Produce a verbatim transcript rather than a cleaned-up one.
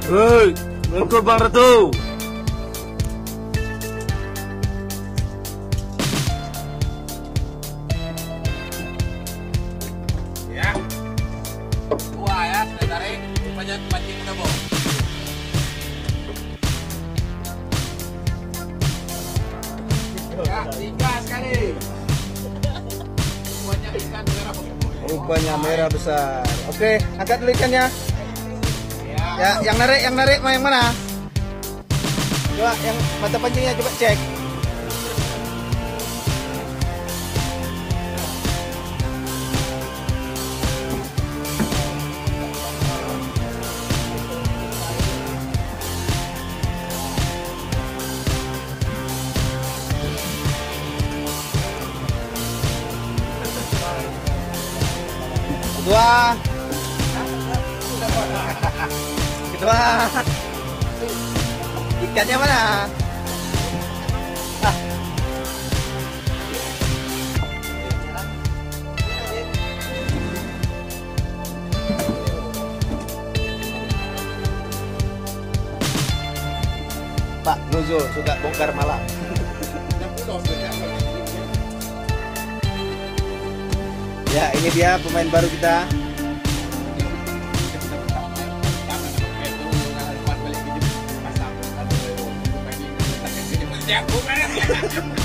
Hei, ngikut Bang Ratu. Ya. Wah ya, saya tarik. Rupanya pancing udah bau. Ya, tiga sekali. Rupanya ikan merah. Rupanya merah besar. Oke, angkat dulu ikannya. Ya, yang narik, yang narik mau yang mana? Coba yang mata pancingnya coba cek. Kedua. Kedua. Ikannya mana? Ah. Pak Nuzul suka bongkar malam. Ya, ini dia pemain baru kita. Ya, bukan.